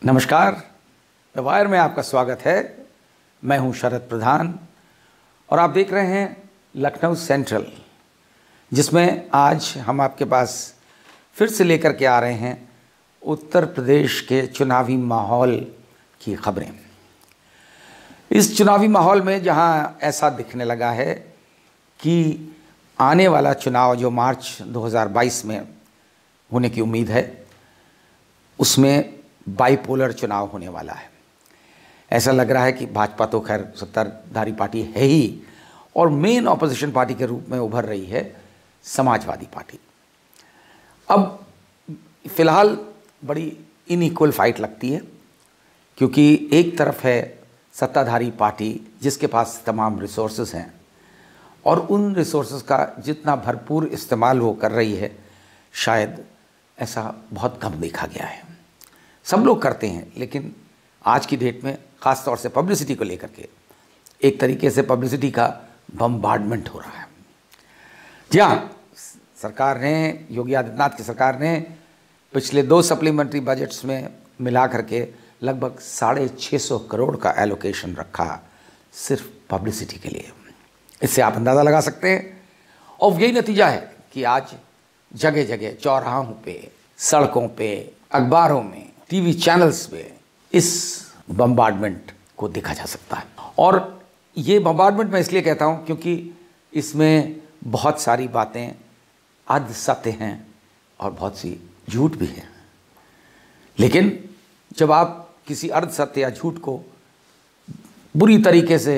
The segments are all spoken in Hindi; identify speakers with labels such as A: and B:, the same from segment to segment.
A: नमस्कार, द वायर में आपका स्वागत है। मैं हूं शरद प्रधान और आप देख रहे हैं लखनऊ सेंट्रल, जिसमें आज हम आपके पास फिर से लेकर के आ रहे हैं उत्तर प्रदेश के चुनावी माहौल की खबरें। इस चुनावी माहौल में जहां ऐसा दिखने लगा है कि आने वाला चुनाव जो मार्च 2022 में होने की उम्मीद है, उसमें बाइपोलर चुनाव होने वाला है। ऐसा लग रहा है कि भाजपा तो खैर सत्ताधारी पार्टी है ही, और मेन ऑपोजिशन पार्टी के रूप में उभर रही है समाजवादी पार्टी। अब फिलहाल बड़ी इनइक्वल फाइट लगती है, क्योंकि एक तरफ है सत्ताधारी पार्टी जिसके पास तमाम रिसोर्सेज हैं, और उन रिसोर्सेज का जितना भरपूर इस्तेमाल वो कर रही है, शायद ऐसा बहुत कम देखा गया है। सब लोग करते हैं, लेकिन आज की डेट में ख़ास तौर से पब्लिसिटी को लेकर के एक तरीके से पब्लिसिटी का बम्बार्डमेंट हो रहा है। जी हाँ, सरकार ने, योगी आदित्यनाथ की सरकार ने पिछले 2 सप्लीमेंट्री बजट्स में मिला करके लगभग 650 करोड़ का एलोकेशन रखा सिर्फ पब्लिसिटी के लिए। इससे आप अंदाज़ा लगा सकते हैं, और यही नतीजा है कि आज जगह जगह चौराहों पे, सड़कों पे, अखबारों में, टीवी चैनल्स पे इस बम्बार्डमेंट को देखा जा सकता है। और ये बम्बार्डमेंट मैं इसलिए कहता हूँ क्योंकि इसमें बहुत सारी बातें अर्ध सत्य हैं और बहुत सी झूठ भी हैं। लेकिन जब आप किसी अर्ध सत्य या झूठ को बुरी तरीके से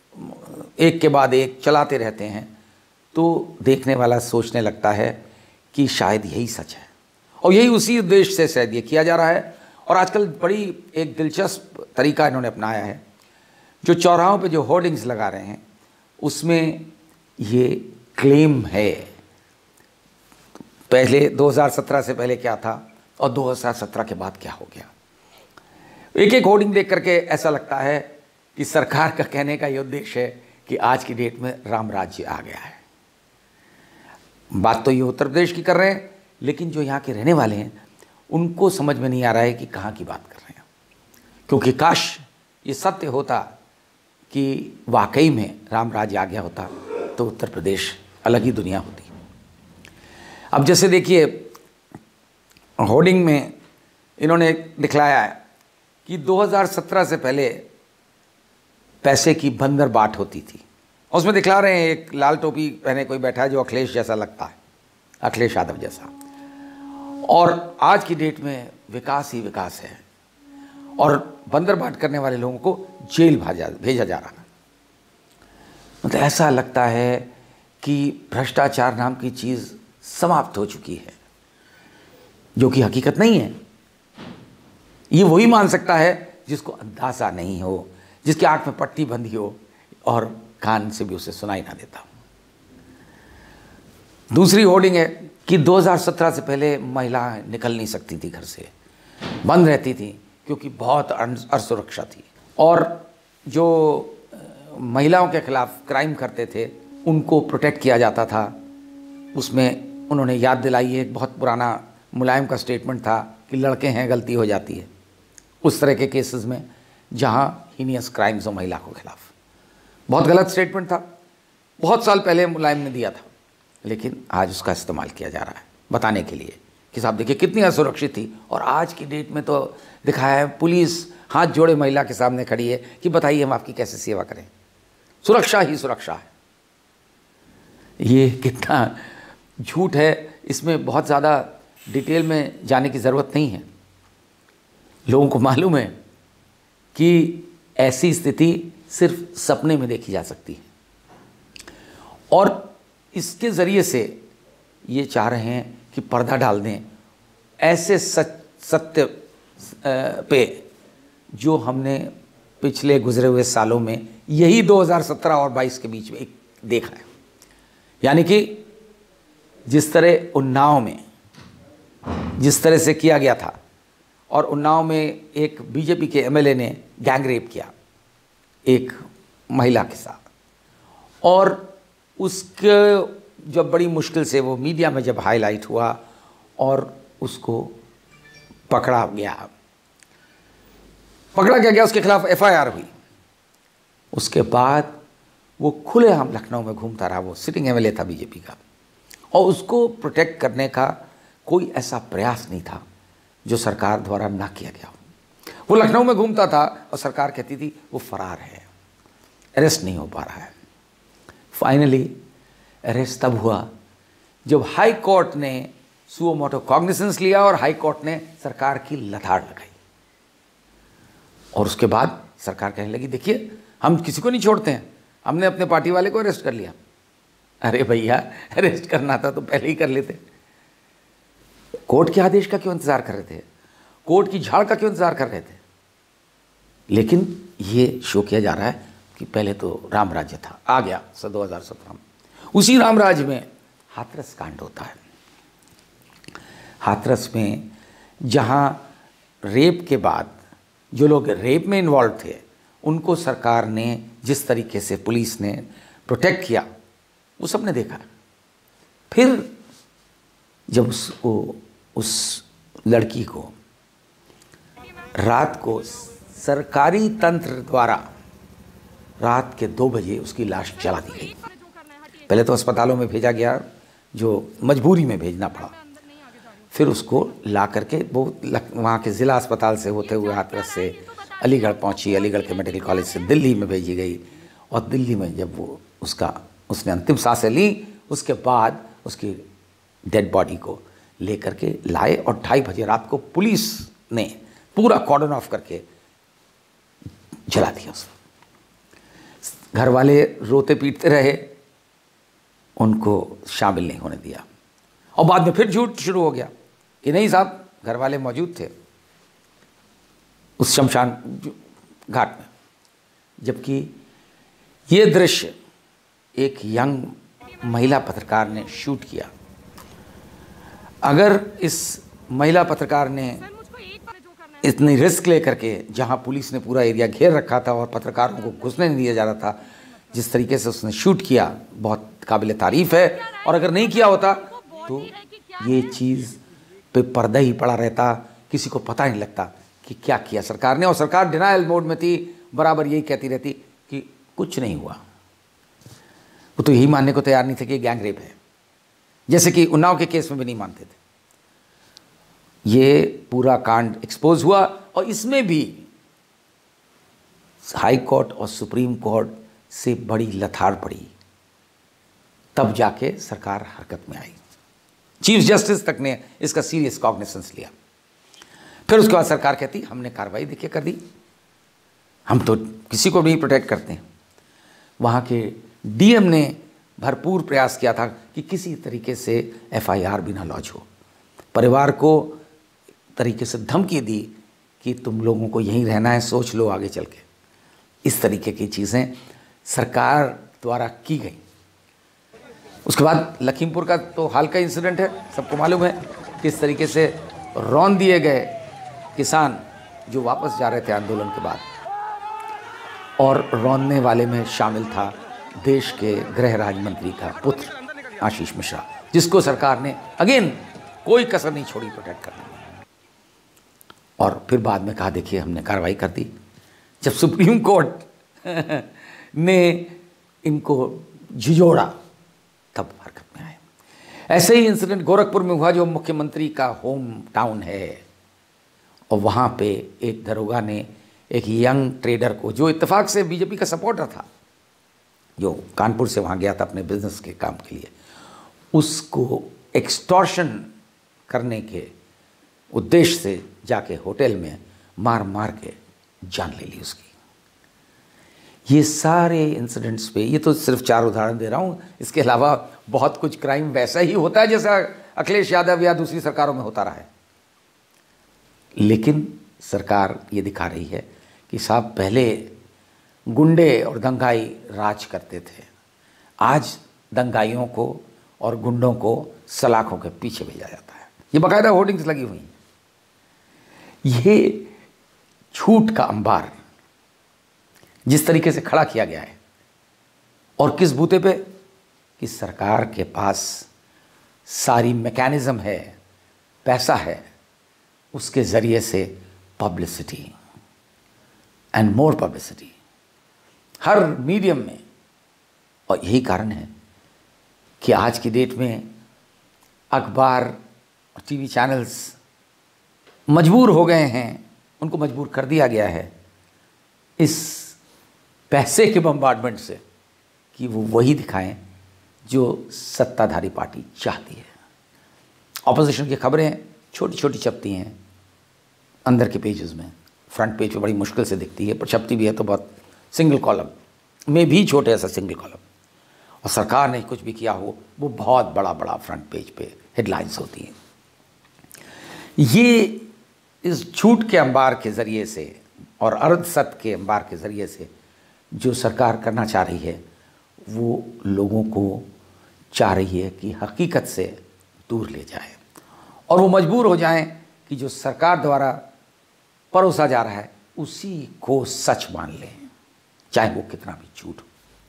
A: एक के बाद एक चलाते रहते हैं, तो देखने वाला सोचने लगता है कि शायद यही सच है, और यही उसी उद्देश्य से शायद ये किया जा रहा है। और आजकल बड़ी एक दिलचस्प तरीका इन्होंने अपनाया है। जो चौराहों पे जो होर्डिंग्स लगा रहे हैं, उसमें ये क्लेम है, पहले 2017 से पहले क्या था और 2017 के बाद क्या हो गया। एक एक होर्डिंग देख करके ऐसा लगता है कि सरकार का कहने का ये उद्देश्य है कि आज की डेट में राम राज्य आ गया है। बात तो ये उत्तर प्रदेश की कर रहे हैं, लेकिन जो यहाँ के रहने वाले हैं उनको समझ में नहीं आ रहा है कि कहाँ की बात कर रहे हैं। क्योंकि काश ये सत्य होता कि वाकई में राम राज्य आ गया होता, तो उत्तर प्रदेश अलग ही दुनिया होती। अब जैसे देखिए, होर्डिंग में इन्होंने दिखलाया है कि 2017 से पहले पैसे की बंदर बाट होती थी। उसमें दिखला रहे हैं एक लाल टोपी पहने कोई बैठा है जो अखिलेश जैसा लगता है, अखिलेश यादव जैसा। और आज की डेट में विकास ही विकास है, और बंदर बाट करने वाले लोगों को जेल भेजा जा रहा है। मतलब ऐसा लगता है कि भ्रष्टाचार नाम की चीज़ समाप्त हो चुकी है, जो कि हकीकत नहीं है। ये वही मान सकता है जिसको अंदाज़ा नहीं हो, जिसकी आंख में पट्टी बंधी हो और कान से भी उसे सुनाई ना देता। दूसरी होर्डिंग है कि 2017 से पहले महिलाएं निकल नहीं सकती थी घर से, बंद रहती थी, क्योंकि बहुत असुरक्षा थी, और जो महिलाओं के खिलाफ क्राइम करते थे उनको प्रोटेक्ट किया जाता था। उसमें उन्होंने याद दिलाई है, एक बहुत पुराना मुलायम का स्टेटमेंट था कि लड़के हैं, गलती हो जाती है। उस तरह के केसेस में जहाँ हीनियस क्राइम्स हो महिला को खिलाफ, बहुत गलत स्टेटमेंट था, बहुत साल पहले मुलायम ने दिया था, लेकिन आज उसका इस्तेमाल किया जा रहा है बताने के लिए कि साहब देखिए कितनी असुरक्षित थी। और आज की डेट में तो दिखाया है, पुलिस हाथ जोड़े महिला के सामने खड़ी है कि बताइए हम आपकी कैसे सेवा करें। सुरक्षा ही सुरक्षा है। ये कितना झूठ है, इसमें बहुत ज़्यादा डिटेल में जाने की ज़रूरत नहीं है। लोगों को मालूम है कि ऐसी स्थिति सिर्फ सपने में देखी जा सकती है, और इसके ज़रिए से ये चाह रहे हैं कि पर्दा डाल दें ऐसे सत्य पे जो हमने पिछले गुजरे हुए सालों में, यही 2017 और 22 के बीच में देखा है। यानी कि जिस तरह उन्नाव में जिस तरह से किया गया था, और उन्नाव में एक बीजेपी के एमएलए ने गैंग रेप किया एक महिला के साथ, और उसके जब बड़ी मुश्किल से वो मीडिया में जब हाईलाइट हुआ और उसको पकड़ा गया, पकड़ा गया, उसके खिलाफ FIR हुई। उसके बाद वो खुलेआम लखनऊ में घूमता रहा, वो सिटिंग MLA था बीजेपी का, और उसको प्रोटेक्ट करने का कोई ऐसा प्रयास नहीं था जो सरकार द्वारा ना किया गया हो। वो लखनऊ में घूमता था और सरकार कहती थी वो फरार है, अरेस्ट नहीं हो पा रहा है। फाइनली अरेस्ट तब हुआ जब हाई कोर्ट ने सुओ मोटो कॉग्निसेंस लिया और हाई कोर्ट ने सरकार की लताड़ लगाई। और उसके बाद सरकार कहने लगी देखिए हम किसी को नहीं छोड़ते हैं, हमने अपने पार्टी वाले को अरेस्ट कर लिया। अरे भैया, अरेस्ट करना था तो पहले ही कर लेते। कोर्ट के आदेश का क्यों इंतजार कर रहे थे? कोर्ट की झाड़ का क्यों इंतजार कर रहे थे? लेकिन ये शो किया जा रहा है कि पहले तो राम राज्य था, आ गया 2017 में। उसी राम राज्य में हाथरस कांड होता है। हाथरस में जहां रेप के बाद जो लोग रेप में इन्वॉल्व थे उनको सरकार ने जिस तरीके से पुलिस ने प्रोटेक्ट किया वो सबने देखा। फिर जब उस लड़की को रात को सरकारी तंत्र द्वारा रात के 2 बजे उसकी लाश जला दी गई। पहले तो अस्पतालों में भेजा गया जो मजबूरी में भेजना पड़ा, फिर उसको ला करके वो वहाँ के ज़िला अस्पताल से होते हुए हाथरस से अलीगढ़ पहुँची, अलीगढ़ के मेडिकल कॉलेज से दिल्ली में भेजी गई। और दिल्ली में जब वो उसने अंतिम सांसें ली, उसके बाद उसकी डेड बॉडी को लेकर के लाए और 2:30 बजे रात को पुलिस ने पूरा कॉर्डन ऑफ करके जला दिया उसको। घर वाले रोते पीटते रहे, उनको शामिल नहीं होने दिया। और बाद में फिर झूठ शुरू हो गया कि नहीं साहब घर वाले मौजूद थे उस शमशान घाट में। जबकि ये दृश्य एक यंग महिला पत्रकार ने शूट किया। अगर इस महिला पत्रकार ने इतनी रिस्क लेकर के, जहां पुलिस ने पूरा एरिया घेर रखा था और पत्रकारों को घुसने नहीं दिया जा रहा था, जिस तरीके से उसने शूट किया बहुत काबिल तारीफ है। और अगर नहीं किया होता तो ये चीज़ पे पर्दा ही पड़ा रहता, किसी को पता नहीं लगता कि क्या किया सरकार ने। और सरकार डिनायल मोड में थी, बराबर यही कहती रहती कि कुछ नहीं हुआ। वो तो यही मानने को तैयार नहीं थे कि गैंग रेप है, जैसे कि उन्नाव के केस में भी नहीं मानते थे। ये पूरा कांड एक्सपोज हुआ और इसमें भी हाई कोर्ट और सुप्रीम कोर्ट से बड़ी लथाड़ पड़ी, तब जाके सरकार हरकत में आई। चीफ जस्टिस तक ने इसका सीरियस कॉग्निसेंस लिया। फिर उसके बाद सरकार कहती हमने कार्रवाई देखिए कर दी, हम तो किसी को नहीं प्रोटेक्ट करते हैं। वहाँ के DM ने भरपूर प्रयास किया था कि किसी तरीके से FIR भी ना लॉन्च हो। परिवार को तरीके से धमकी दी कि तुम लोगों को यहीं रहना है, सोच लो आगे चल के। इस तरीके की चीज़ें सरकार द्वारा की गई। उसके बाद लखीमपुर का तो हाल का इंसिडेंट है, सबको मालूम है किस तरीके से रौंद दिए गए किसान जो वापस जा रहे थे आंदोलन के बाद। और रौंदने वाले में शामिल था देश के गृह राज्य मंत्री का पुत्र आशीष मिश्रा, जिसको सरकार ने अगेन कोई कसर नहीं छोड़ी प्रोटेक्ट करने में। और फिर बाद में कहा देखिए हमने कार्रवाई कर दी। जब सुप्रीम कोर्ट ने इनको झिझोड़ा तब हरकत में आए। ऐसे ही इंसिडेंट गोरखपुर में हुआ, जो मुख्यमंत्री का होम टाउन है, और वहाँ पे एक दरोगा ने एक यंग ट्रेडर को, जो इत्तेफाक से बीजेपी का सपोर्टर था, जो कानपुर से वहाँ गया था अपने बिजनेस के काम के लिए, उसको एक्सटॉर्शन करने के उद्देश्य से जाके होटल में मार मार के जान ले ली उसकी। ये सारे इंसिडेंट्स पे, ये तो सिर्फ 4 उदाहरण दे रहा हूँ, इसके अलावा बहुत कुछ क्राइम वैसा ही होता है जैसा अखिलेश यादव या दूसरी सरकारों में होता रहा है। लेकिन सरकार ये दिखा रही है कि साहब पहले गुंडे और दंगाई राज करते थे, आज दंगाइयों को और गुंडों को सलाखों के पीछे भेजा जाता है। ये बाकायदा होर्डिंग्स लगी हुई हैं। ये झूठ का अंबार जिस तरीके से खड़ा किया गया है, और किस बूते पे कि सरकार के पास सारी मैकेनिज्म है, पैसा है, उसके ज़रिए से पब्लिसिटी। एंड मोर पब्लिसिटी हर मीडियम में। और यही कारण है कि आज की डेट में अखबार और टीवी चैनल्स मजबूर हो गए हैं, उनको मजबूर कर दिया गया है इस पैसे के बम्बार्डमेंट से कि वो वही दिखाएं जो सत्ताधारी पार्टी चाहती है। ऑपोजिशन की खबरें छोटी छोटी छपती हैं अंदर के पेजेस में, फ्रंट पेज पे बड़ी मुश्किल से दिखती है, पर छपती भी है तो बहुत सिंगल कॉलम में भी छोटे ऐसा सिंगल कॉलम। और सरकार ने कुछ भी किया हो वो बहुत बड़ा बड़ा फ्रंट पेज पे हेडलाइंस होती हैं। ये इस झूठ के अंबार के ज़रिए से और अर्ध सत्य के अंबार के ज़रिए से जो सरकार करना चाह रही है वो लोगों को चाह रही है कि हकीकत से दूर ले जाए और वो मजबूर हो जाएं कि जो सरकार द्वारा परोसा जा रहा है उसी को सच मान लें, चाहे वो कितना भी झूठ हो।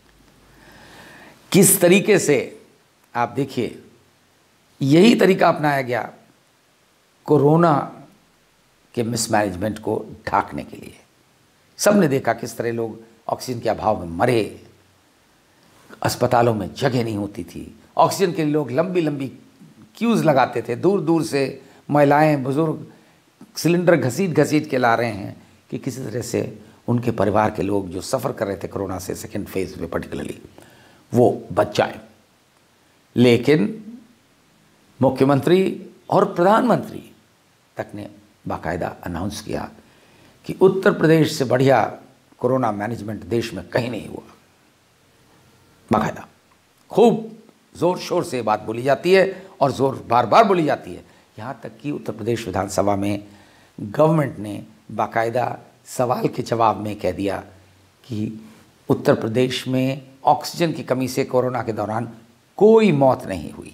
A: किस तरीके से आप देखिए, यही तरीका अपनाया गया कोरोना के मिसमैनेजमेंट को ढांकने के लिए। सबने देखा किस तरह लोग ऑक्सीजन के अभाव में मरे, अस्पतालों में जगह नहीं होती थी, ऑक्सीजन के लिए लोग लंबी लंबी क्यूज़ लगाते थे, दूर दूर से महिलाएं बुजुर्ग सिलेंडर घसीट घसीट के ला रहे हैं कि किसी तरह से उनके परिवार के लोग जो सफ़र कर रहे थे कोरोना से सेकेंड फेज में पर्टिकुलरली वो बच जाए। लेकिन मुख्यमंत्री और प्रधानमंत्री तक ने बाकायदा अनाउंस किया कि उत्तर प्रदेश से बढ़िया कोरोना मैनेजमेंट देश में कहीं नहीं हुआ। बाकायदा खूब ज़ोर शोर से बात बोली जाती है और ज़ोर बार बार बोली जाती है। यहाँ तक कि उत्तर प्रदेश विधानसभा में गवर्नमेंट ने बाकायदा सवाल के जवाब में कह दिया कि उत्तर प्रदेश में ऑक्सीजन की कमी से कोरोना के दौरान कोई मौत नहीं हुई।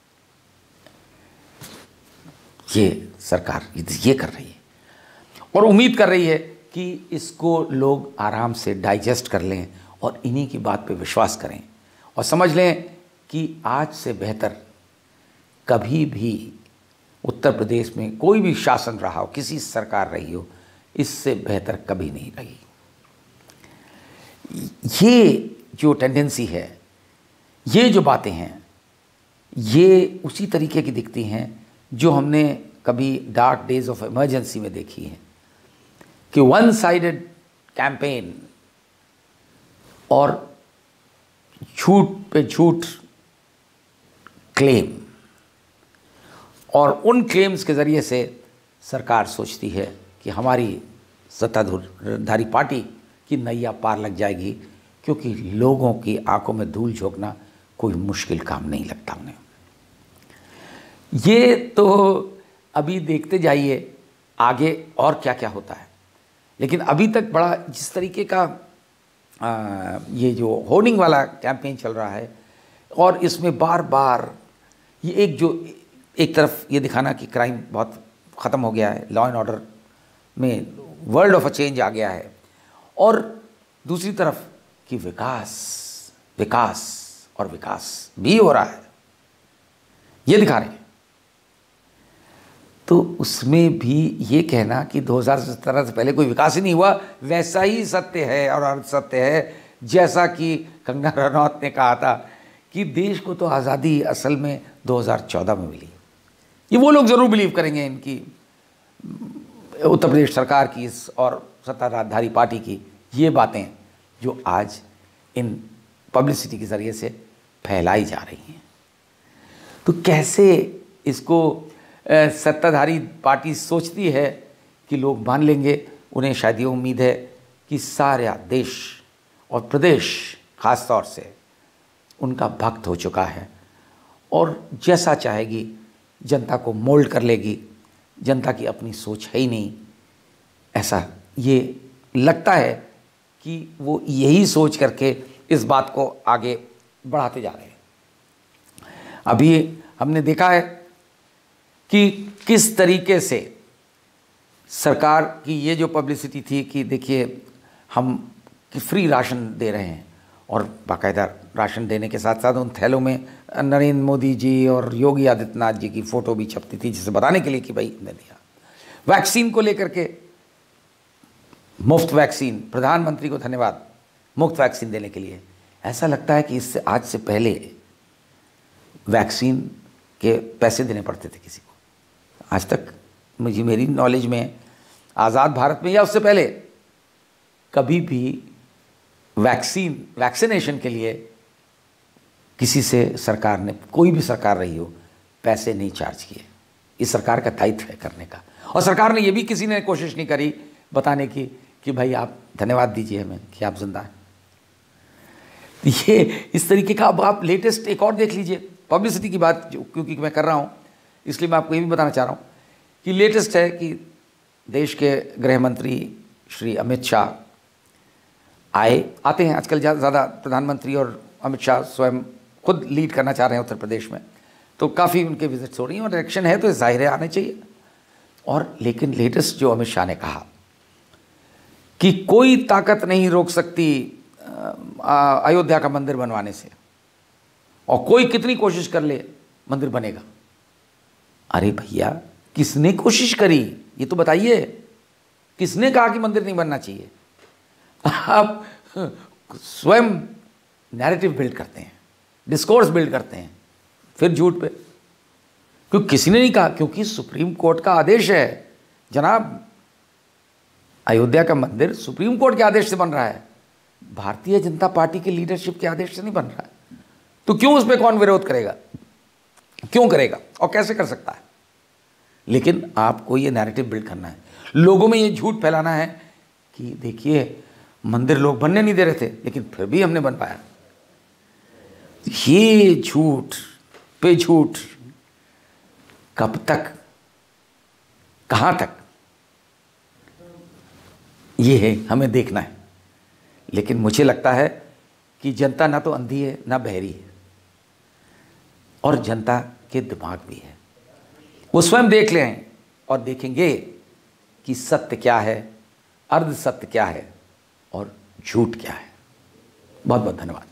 A: ये सरकार ये कर रही है और उम्मीद कर रही है कि इसको लोग आराम से डाइजेस्ट कर लें और इन्हीं की बात पे विश्वास करें और समझ लें कि आज से बेहतर कभी भी उत्तर प्रदेश में कोई भी शासन रहा हो, किसी सरकार रही हो, इससे बेहतर कभी नहीं रही। ये जो टेंडेंसी है, ये जो बातें हैं, ये उसी तरीके की दिखती हैं जो हमने कभी डार्क डेज ऑफ इमरजेंसी में देखी है कि वन साइडेड कैंपेन और झूठ पे झूठ क्लेम, और उन क्लेम्स के ज़रिए से सरकार सोचती है कि हमारी सत्ताधारी पार्टी की नैया पार लग जाएगी, क्योंकि लोगों की आंखों में धूल झोंकना कोई मुश्किल काम नहीं लगता उन्हें। ये तो अभी देखते जाइए आगे और क्या क्या होता है। लेकिन अभी तक बड़ा जिस तरीके का ये जो होर्डिंग वाला कैंपेन चल रहा है और इसमें बार बार ये एक तरफ ये दिखाना कि क्राइम बहुत ख़त्म हो गया है, लॉ एंड ऑर्डर में वर्ल्ड ऑफ अ चेंज आ गया है, और दूसरी तरफ कि विकास विकास और विकास भी हो रहा है, ये दिखा रहे हैं। तो उसमें भी ये कहना कि 2017 से पहले कोई विकास ही नहीं हुआ, वैसा ही सत्य है और अर्ध सत्य है जैसा कि कंगना रनौत ने कहा था कि देश को तो आज़ादी असल में 2014 में मिली। ये वो लोग ज़रूर बिलीव करेंगे इनकी उत्तर प्रदेश सरकार की इस और सत्ताधारी पार्टी की ये बातें जो आज इन पब्लिसिटी के ज़रिए से फैलाई जा रही हैं। तो कैसे इसको सत्ताधारी पार्टी सोचती है कि लोग मान लेंगे। उन्हें शायद ये उम्मीद है कि सारा देश और प्रदेश ख़ास तौर से उनका भक्त हो चुका है और जैसा चाहेगी जनता को मोल्ड कर लेगी। जनता की अपनी सोच है ही नहीं, ऐसा ये लगता है कि वो यही सोच करके इस बात को आगे बढ़ाते जा रहे हैं। अभी हमने देखा है कि किस तरीके से सरकार की ये जो पब्लिसिटी थी कि देखिए हम फ्री राशन दे रहे हैं, और बाकायदा राशन देने के साथ साथ उन थैलों में नरेंद्र मोदी जी और योगी आदित्यनाथ जी की फ़ोटो भी छपती थी, जिसे बताने के लिए कि भाई हमने दिया। वैक्सीन को लेकर के मुफ्त वैक्सीन, प्रधानमंत्री को धन्यवाद मुफ्त वैक्सीन देने के लिए। ऐसा लगता है कि इससे आज से पहले वैक्सीन के पैसे देने पड़ते थे किसी को। आज तक मेरी नॉलेज में आज़ाद भारत में या उससे पहले कभी भी वैक्सीनेशन के लिए किसी से सरकार ने, कोई भी सरकार रही हो, पैसे नहीं चार्ज किए। इस सरकार का दायित्व है करने का। और सरकार ने ये भी किसी ने कोशिश नहीं करी बताने की कि भाई आप धन्यवाद दीजिए हमें कि आप जिंदा हैं। ये इस तरीके का अब आप लेटेस्ट एक और देख लीजिए, पब्लिसिटी की बात क्योंकि मैं कर रहा हूँ इसलिए मैं आपको ये भी बताना चाह रहा हूँ कि लेटेस्ट है कि देश के गृह मंत्री श्री अमित शाह आते हैं आजकल ज़्यादा, प्रधानमंत्री और अमित शाह स्वयं खुद लीड करना चाह रहे हैं उत्तर प्रदेश में, तो काफ़ी उनके विजिट्स हो रही हैं और इलेक्शन है तो जाहिर है आने चाहिए। और लेकिन लेटेस्ट जो अमित शाह ने कहा कि कोई ताकत नहीं रोक सकती अयोध्या का मंदिर बनवाने से, और कोई कितनी कोशिश कर ले मंदिर बनेगा। अरे भैया, किसने कोशिश करी ये तो बताइए। किसने कहा कि मंदिर नहीं बनना चाहिए? आप स्वयं नैरेटिव बिल्ड करते हैं, डिस्कोर्स बिल्ड करते हैं, फिर झूठ पे। क्योंकि किसी ने नहीं कहा, क्योंकि सुप्रीम कोर्ट का आदेश है जनाब। अयोध्या का मंदिर सुप्रीम कोर्ट के आदेश से बन रहा है, भारतीय जनता पार्टी के लीडरशिप के आदेश से नहीं बन रहा है। तो क्यों उस पर कौन विरोध करेगा? क्यों करेगा और कैसे कर सकता है? लेकिन आपको ये नैरेटिव बिल्ड करना है, लोगों में ये झूठ फैलाना है कि देखिए मंदिर लोग बनने नहीं दे रहे थे लेकिन फिर भी हमने बन पाया। ये झूठ पे झूठ कब तक, कहां तक, ये है हमें देखना है। लेकिन मुझे लगता है कि जनता ना तो अंधी है ना बहरी है, और जनता के दिमाग भी है। वो स्वयं देख लें और देखेंगे कि सत्य क्या है, अर्ध सत्य क्या है और झूठ क्या है। बहुत बहुत धन्यवाद।